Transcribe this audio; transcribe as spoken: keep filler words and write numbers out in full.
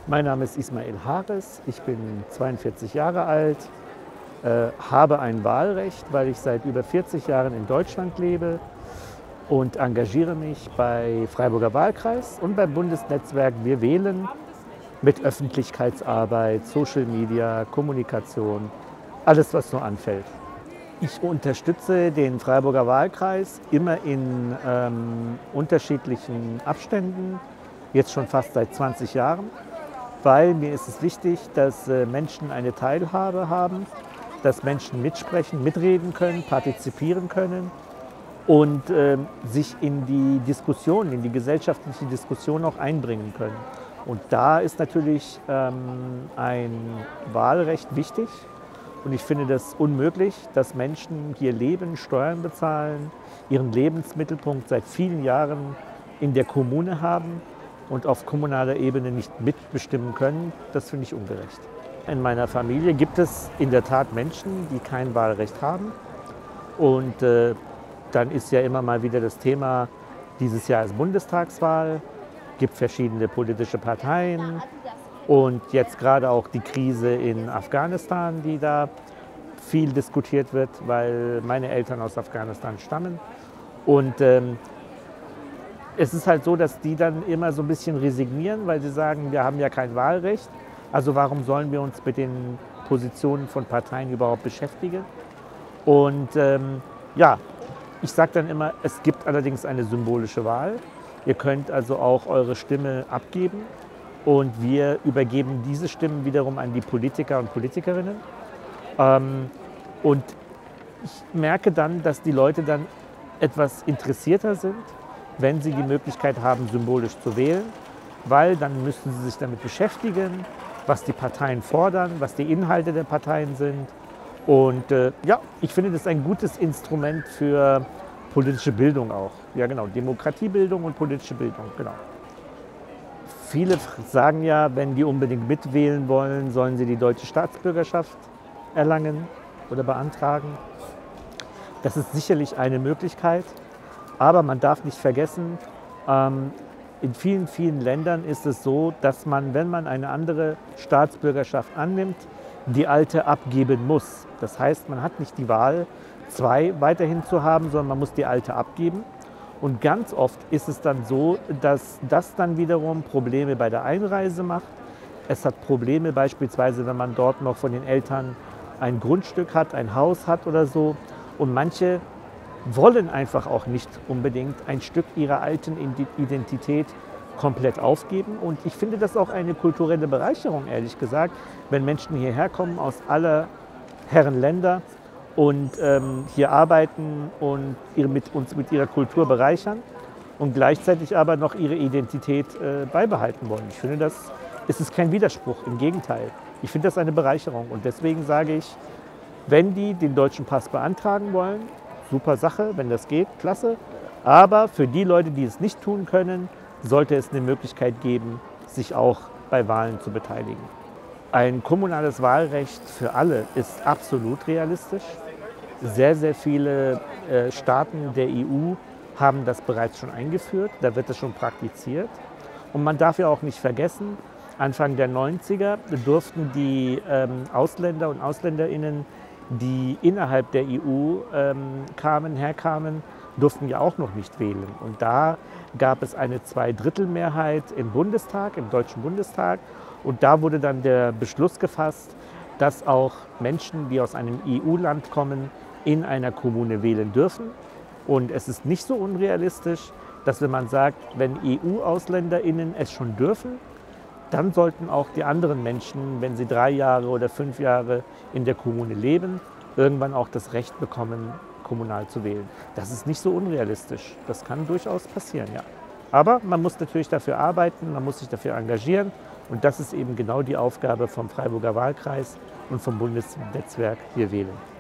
Mein Name ist Ismail Hares, ich bin zweiundvierzig Jahre alt, äh, habe ein Wahlrecht, weil ich seit über vierzig Jahren in Deutschland lebe und engagiere mich bei Freiburger Wahlkreis und beim Bundesnetzwerk Wir wählen mit Öffentlichkeitsarbeit, Social Media, Kommunikation, alles was so anfällt. Ich unterstütze den Freiburger Wahlkreis immer in ähm, unterschiedlichen Abständen, jetzt schon fast seit zwanzig Jahren. Weil mir ist es wichtig, dass äh, Menschen eine Teilhabe haben, dass Menschen mitsprechen, mitreden können, partizipieren können und äh, sich in die Diskussion, in die gesellschaftliche Diskussion auch einbringen können. Und da ist natürlich ähm, ein Wahlrecht wichtig. Und ich finde das unmöglich, dass Menschen hier leben, Steuern bezahlen, ihren Lebensmittelpunkt seit vielen Jahren in der Kommune haben und auf kommunaler Ebene nicht mitbestimmen können. Das finde ich ungerecht. In meiner Familie gibt es in der Tat Menschen, die kein Wahlrecht haben. Und äh, dann ist ja immer mal wieder das Thema, dieses Jahr ist Bundestagswahl, gibt verschiedene politische Parteien und jetzt gerade auch die Krise in Afghanistan, die da viel diskutiert wird, weil meine Eltern aus Afghanistan stammen. Und ähm, es ist halt so, dass die dann immer so ein bisschen resignieren, weil sie sagen, wir haben ja kein Wahlrecht, also warum sollen wir uns mit den Positionen von Parteien überhaupt beschäftigen? Und ähm, ja, ich sage dann immer, es gibt allerdings eine symbolische Wahl. Ihr könnt also auch eure Stimme abgeben und wir übergeben diese Stimmen wiederum an die Politiker und Politikerinnen. Ähm, und ich merke dann, dass die Leute dann etwas interessierter sind, wenn sie die Möglichkeit haben, symbolisch zu wählen, weil dann müssen sie sich damit beschäftigen, was die Parteien fordern, was die Inhalte der Parteien sind. Und äh, ja, ich finde, das ist ein gutes Instrument für politische Bildung auch. Ja genau, Demokratiebildung und politische Bildung, genau. Viele sagen ja, wenn die unbedingt mitwählen wollen, sollen sie die deutsche Staatsbürgerschaft erlangen oder beantragen. Das ist sicherlich eine Möglichkeit. Aber man darf nicht vergessen, ähm, in vielen, vielen Ländern ist es so, dass man, wenn man eine andere Staatsbürgerschaft annimmt, die alte abgeben muss. Das heißt, man hat nicht die Wahl, zwei weiterhin zu haben, sondern man muss die alte abgeben. Und ganz oft ist es dann so, dass das dann wiederum Probleme bei der Einreise macht. Es hat Probleme beispielsweise, wenn man dort noch von den Eltern ein Grundstück hat, ein Haus hat oder so. Und manche wollen einfach auch nicht unbedingt ein Stück ihrer alten Identität komplett aufgeben. Und ich finde das auch eine kulturelle Bereicherung, ehrlich gesagt, wenn Menschen hierher kommen aus aller Herren Länder und ähm, hier arbeiten und ihre, mit uns mit ihrer Kultur bereichern und gleichzeitig aber noch ihre Identität äh, beibehalten wollen. Ich finde, das es ist kein Widerspruch, im Gegenteil. Ich finde das eine Bereicherung und deswegen sage ich, wenn die den deutschen Pass beantragen wollen, super Sache, wenn das geht, klasse. Aber für die Leute, die es nicht tun können, sollte es eine Möglichkeit geben, sich auch bei Wahlen zu beteiligen. Ein kommunales Wahlrecht für alle ist absolut realistisch. Sehr, sehr viele äh, Staaten der E U haben das bereits schon eingeführt, da wird es schon praktiziert. Und man darf ja auch nicht vergessen, Anfang der neunziger durften die ähm, Ausländer und Ausländerinnen, die innerhalb der E U ähm, kamen, herkamen, durften ja auch noch nicht wählen. Und da gab es eine Zweidrittelmehrheit im Bundestag, im Deutschen Bundestag. Und da wurde dann der Beschluss gefasst, dass auch Menschen, die aus einem E U-Land kommen, in einer Kommune wählen dürfen. Und es ist nicht so unrealistisch, dass wenn man sagt, wenn E U-AusländerInnen es schon dürfen, dann sollten auch die anderen Menschen, wenn sie drei Jahre oder fünf Jahre in der Kommune leben, irgendwann auch das Recht bekommen, kommunal zu wählen. Das ist nicht so unrealistisch. Das kann durchaus passieren, ja. Aber man muss natürlich dafür arbeiten, man muss sich dafür engagieren. Und das ist eben genau die Aufgabe vom Freiburger Wahlkreis und vom Bundesnetzwerk Wir wählen.